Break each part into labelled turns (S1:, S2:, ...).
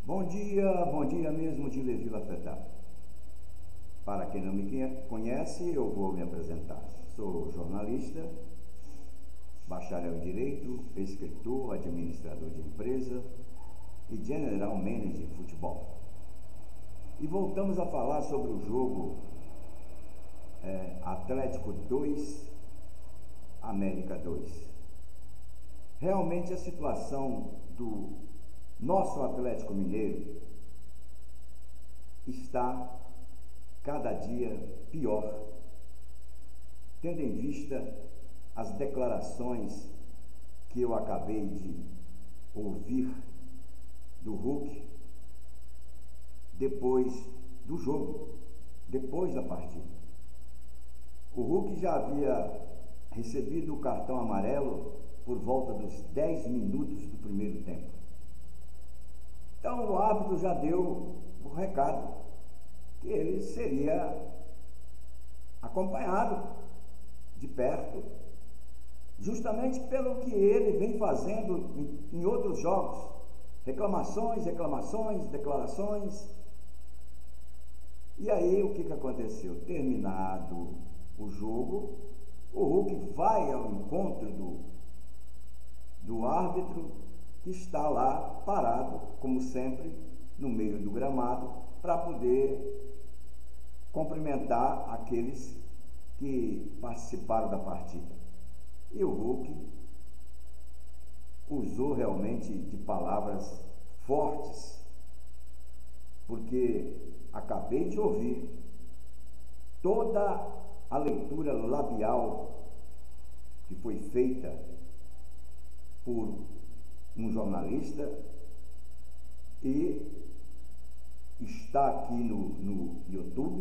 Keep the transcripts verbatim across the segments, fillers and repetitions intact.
S1: Bom dia, bom dia mesmo de Levi Lafetá. Para quem não me conhece, eu vou me apresentar. Sou jornalista, bacharel em Direito, escritor, administrador de empresa e General Manager em futebol. E voltamos a falar sobre o jogo é, Atlético dois, América dois. Realmente a situação do nosso Atlético Mineiro está cada dia pior, tendo em vista as declarações que eu acabei de ouvir do Hulk depois do jogo, depois da partida. O Hulk já havia recebido o cartão amarelo por volta dos dez minutos do primeiro tempo. Então o árbitro já deu o recado que ele seria acompanhado de perto, justamente pelo que ele vem fazendo em, em outros jogos. Reclamações, reclamações, declarações. E aí o que, que aconteceu? Terminado o jogo, o Hulk vai ao encontro do, do árbitro, que está lá parado, como sempre, no meio do gramado, para poder cumprimentar aqueles que participaram da partida. E o Hulk usou realmente de palavras fortes, porque acabei de ouvir toda a leitura labial que foi feita por um jornalista e está aqui no, no YouTube,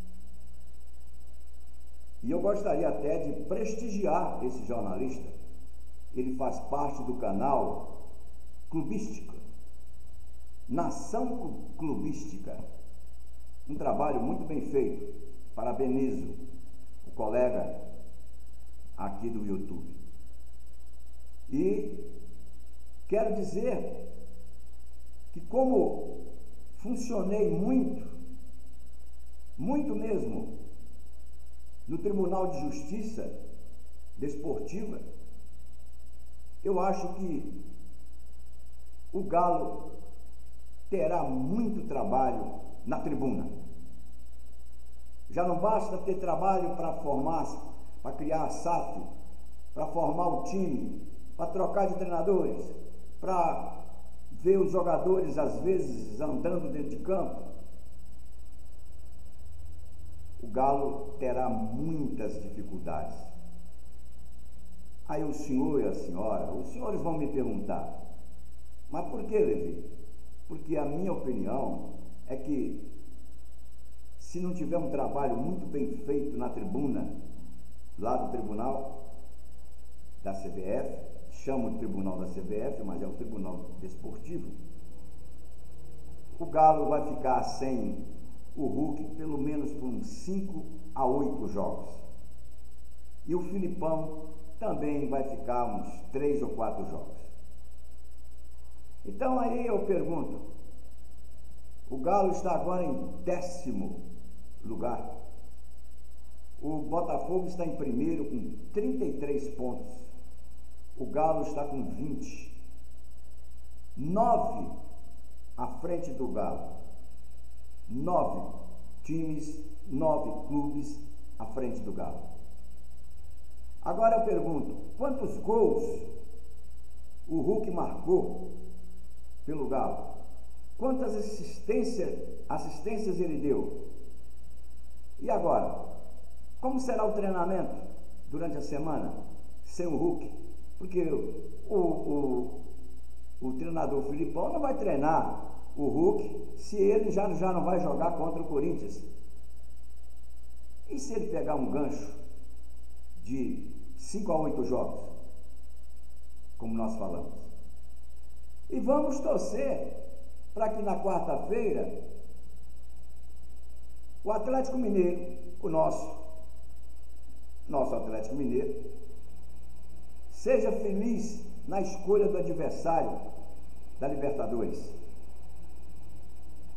S1: e eu gostaria até de prestigiar esse jornalista. Ele faz parte do canal Clubística, Nação Clubística, um trabalho muito bem feito. Parabenizo o colega aqui do YouTube. E quero dizer que, como funcionei muito, muito mesmo, no Tribunal de Justiça Desportiva, eu acho que o Galo terá muito trabalho na tribuna. Já não basta ter trabalho para formar, para criar a S A F, para formar o time, para trocar de treinadores, para ver os jogadores às vezes andando dentro de campo. O Galo terá muitas dificuldades. Aí o senhor e a senhora, os senhores vão me perguntar, mas por que, Levi? Porque a minha opinião é que, se não tiver um trabalho muito bem feito na tribuna, lá do tribunal da C B F, chama o tribunal da C B F, mas é o tribunal desportivo, o Galo vai ficar sem o Hulk pelo menos por uns cinco a oito jogos. E o Filipão também vai ficar uns três ou quatro jogos. Então aí eu pergunto, o Galo está agora em décimo lugar. O Botafogo está em primeiro com trinta e três pontos. O Galo está com vinte. Nove à frente do Galo. Nove times, nove clubes à frente do Galo. Agora eu pergunto, quantos gols o Hulk marcou pelo Galo? Quantas assistências, assistências ele deu? E agora, como será o treinamento durante a semana sem o Hulk? Porque o, o, o treinador Filipão não vai treinar o Hulk se ele já, já não vai jogar contra o Corinthians. E se ele pegar um gancho de cinco a oito jogos, como nós falamos? E vamos torcer para que na quarta-feira o Atlético Mineiro, o nosso, nosso Atlético Mineiro, seja feliz na escolha do adversário da Libertadores.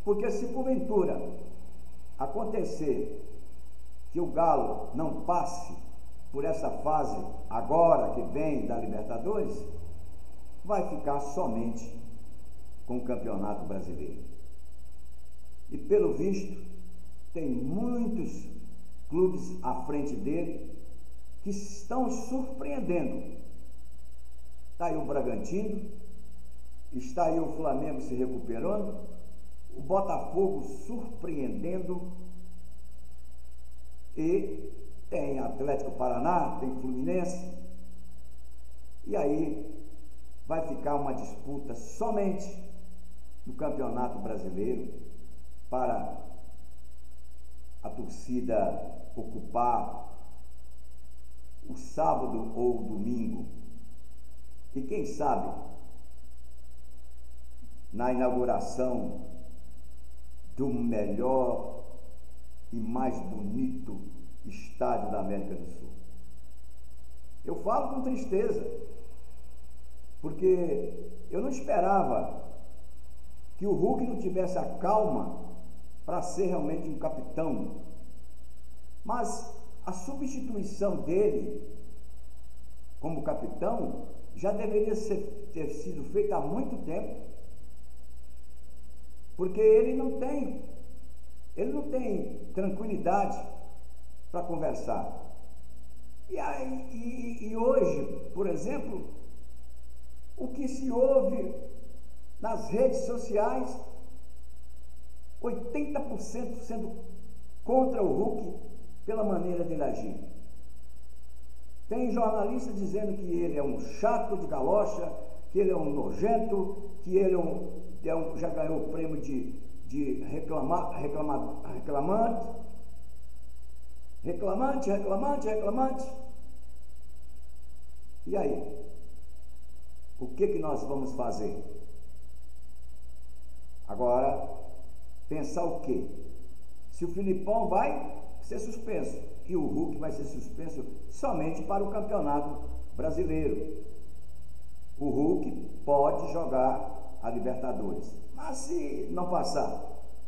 S1: Porque se porventura acontecer que o Galo não passe por essa fase agora que vem da Libertadores, vai ficar somente com o Campeonato Brasileiro. E pelo visto, tem muitos clubes à frente dele que estão surpreendendo. Está aí o Bragantino, está aí o Flamengo se recuperando, o Botafogo surpreendendo, e tem Atlético Paraná, tem Fluminense, e aí vai ficar uma disputa somente no Campeonato Brasileiro para a torcida ocupar o sábado ou o domingo. E quem sabe, na inauguração do melhor e mais bonito estádio da América do Sul. Eu falo com tristeza, porque eu não esperava que o Hulk não tivesse a calma para ser realmente um capitão, mas a substituição dele como capitão já deveria ser, ter sido feita há muito tempo, porque ele não tem, ele não tem tranquilidade para conversar. E, aí, e, e hoje, por exemplo, o que se ouve nas redes sociais, oitenta por cento sendo contra o Hulk pela maneira dele agir. Tem jornalista dizendo que ele é um chato de galocha, que ele é um nojento, que ele é um, é um, já ganhou o prêmio de, de reclamar, reclama, reclamante, reclamante, reclamante, reclamante. E aí? O que que nós vamos fazer? Agora, pensar o quê? Se o Filipão vai ser suspenso e o Hulk vai ser suspenso somente para o Campeonato Brasileiro. O Hulk pode jogar a Libertadores, mas se não passar,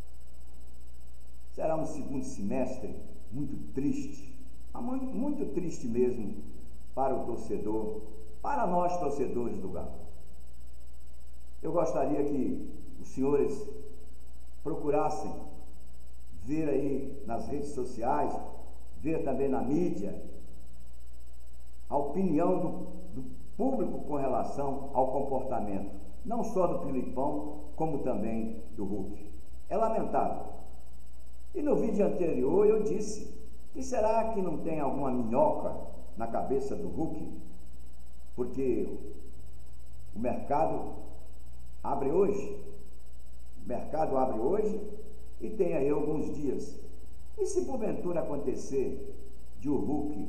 S1: será um segundo semestre muito triste, muito, muito triste mesmo para o torcedor, para nós torcedores do Galo. Eu gostaria que os senhores procurassem ver aí nas redes sociais, ver também na mídia, a opinião do, do público com relação ao comportamento, não só do Filipão, como também do Hulk. É lamentável. E no vídeo anterior eu disse que será que não tem alguma minhoca na cabeça do Hulk? Porque o mercado abre hoje, o mercado abre hoje e tem aí alguns dias. E se porventura acontecer de o Hulk,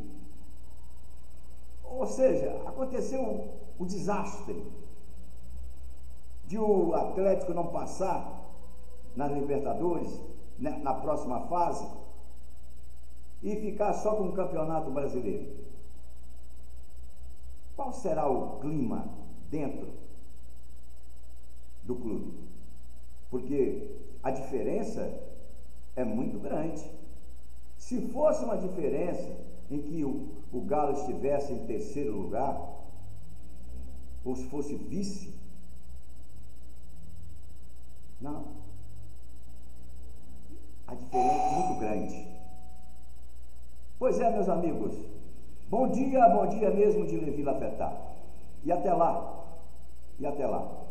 S1: ou seja, aconteceu o, o desastre de o Atlético não passar nas Libertadores, né, na próxima fase, e ficar só com o Campeonato Brasileiro, qual será o clima dentro do clube? Porque a diferença é muito grande. Se fosse uma diferença em que o, o Galo estivesse em terceiro lugar, ou se fosse vice, não. A diferença é muito grande. Pois é, meus amigos, bom dia, bom dia mesmo de Levi Lafetá. E até lá, e até lá.